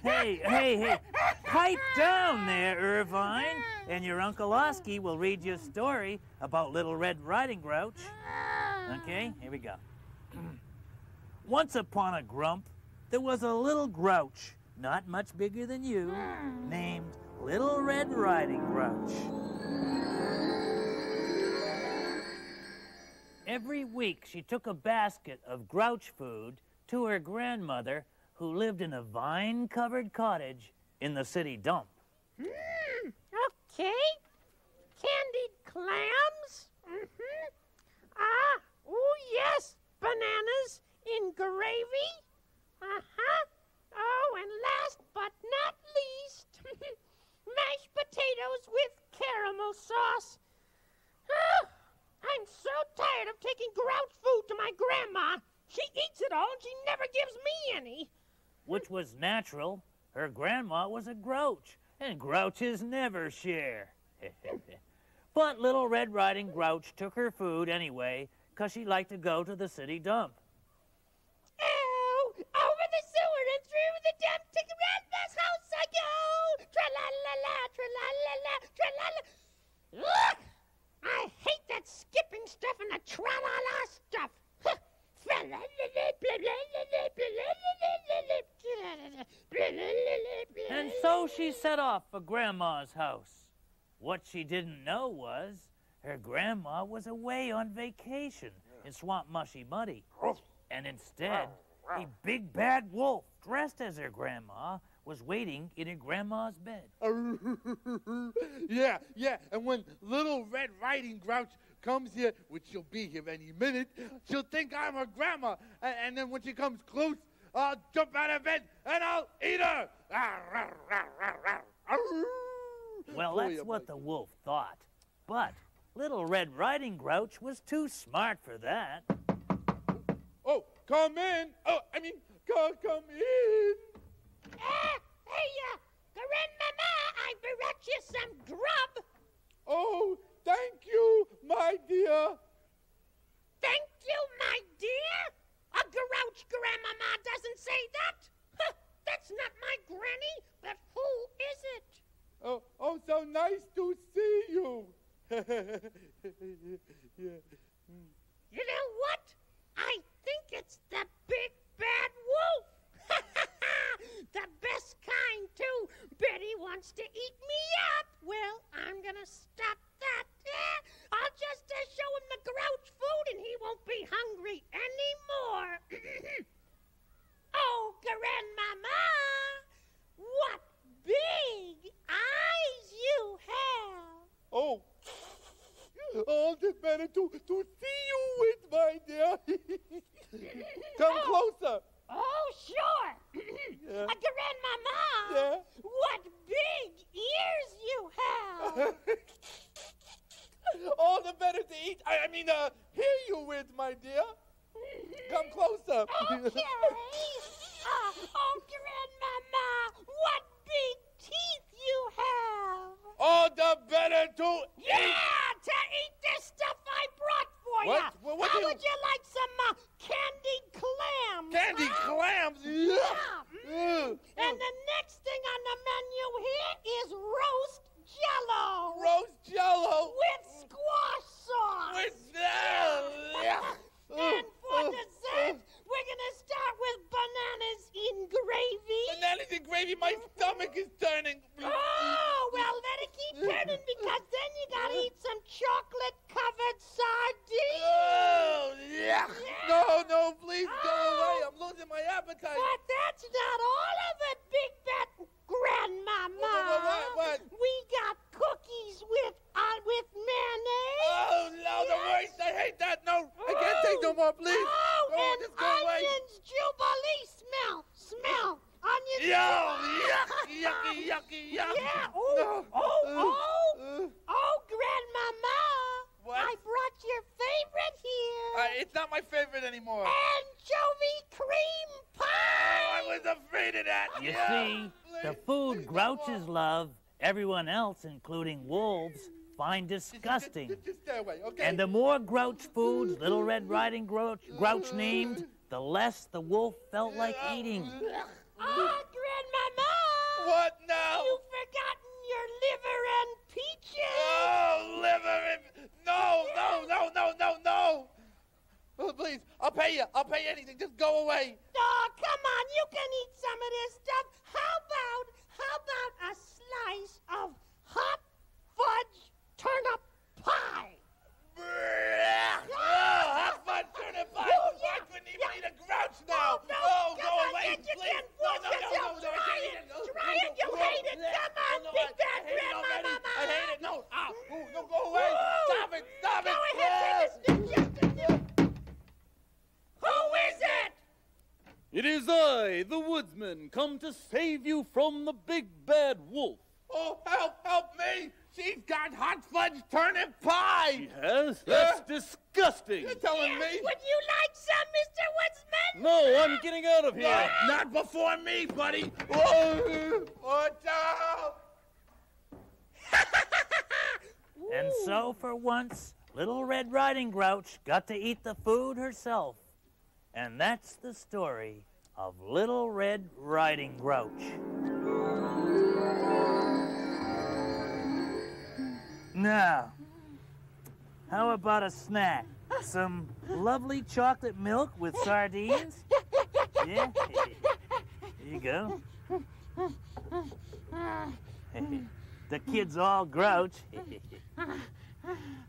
Hey. Pipe down there, Irvine, and your Uncle Oski will read you a story about Little Red Riding Grouch. Okay, here we go. Once upon a grump, there was a little grouch, not much bigger than you, named Little Red Riding Grouch. Every week, she took a basket of grouch food to her grandmother, who lived in a vine-covered cottage in the city dump. Okay. Candied clams? Oh yes, bananas in gravy? Oh, and last but not least, mashed potatoes with caramel sauce. I'm so tired of taking grouch food to my grandma. She eats it all and she never gives me any. Which was natural. Her grandma was a grouch, and grouches never share. But Little Red Riding Grouch took her food anyway, 'cause she liked to go to the city dump. Ow! Over the sewer and through the dump to grandma's house I go! Tra-la-la-la, tra-la-la-la, tra-la-la. Ugh! I hate that skipping stuff and the tra-la-la stuff. And so she set off for Grandma's house. What she didn't know was her grandma was away on vacation in Swamp Mushy Muddy. And instead, a big bad wolf dressed as her grandma was waiting in her grandma's bed. Yeah. And when Little Red Riding Grouch comes here, which she'll be here any minute, she'll think I'm her grandma. And then when she comes close, I'll jump out of bed and I'll eat her. Well, that's what the wolf thought. But Little Red Riding Grouch was too smart for that. Oh, come in. Come in. Hey, Grandmama, I brought you some grub. Oh, thank you, my dear. Thank you, my dear? A grouch grandmama doesn't say that. That's not my granny, but who is it? Oh, so nice to see you. Yeah. You know what? I think it's the big bad wolf. The best kind, too. Betty wants to eat me up. Well, I'm gonna stop that. I'll just show him the grouch food and he won't be hungry anymore. Oh, Grandmama, what big eyes you have. Oh, all the better to see you with, my dear. Come closer. Oh, sure. Yeah. Grandmama, Yeah? what big ears you have. All the better to eat. Hear you with, my dear. Come closer. Okay. Oh, Grandmama, what big teeth you have. All the better to Yeah, eat. to eat this stuff I brought for What? you. What How do you- would you like some candied clams? Candy huh? clams. Yeah. And the next thing on the menu here is roast jello. Roast jello. With squash sauce. And for dessert, we're going to start with bananas in gravy. Bananas and gravy, my stomach is turning. Oh, well, let it keep turning because then you got to eat some chocolate-covered sardines. Oh, yeah. No, please go away. I'm losing my appetite. But that's not all of it, Big Fat Grandmama. What? We got cookies with mayonnaise. Oh, no, the worst. I hate that. No, I can't take no more, please. Oh, Oh, and just go away. onions jubilee smell. Onions. Yucky. Yeah. No. Oh, Grandmama. What? I brought your favorite here. It's not my favorite anymore. Anchovy cream pie. I was afraid of that. You Yeah. see, the food grouches love, everyone else, including wolves, find disgusting. Just stay away, okay? And the more grouch foods Little Red Riding Grouch named, the less the wolf felt like eating. Oh, Grandmama. pay you. I'll pay you anything. Just go away. Oh, come on, you can eat some of this stuff. How about a slice of hot fudge turnip pie? Hot fudge turnip pie. Oh, yeah, I couldn't even eat a Grouch now. Oh, no, go come on, away, kid, you please. can't fool yourself. Try it. Try it. You hate it. Come on, big bad grandmama. I hate it. No. Ow. Ooh, no, go away. Stop it. Stop it. Go ahead, take a sniff. Who is it? It is I, the woodsman, come to save you from the big bad wolf. Oh, help me. She's got hot fudge turnip pie. She has? That's disgusting. You're telling me? Would you like some, Mr. Woodsman? No, I'm getting out of here. Not before me, buddy. Whoa. Watch out. And so, for once, Little Red Riding Grouch got to eat the food herself. And that's the story of Little Red Riding Grouch. Now, how about a snack? Some lovely chocolate milk with sardines? Yeah? Here you go. The kid's all grouch.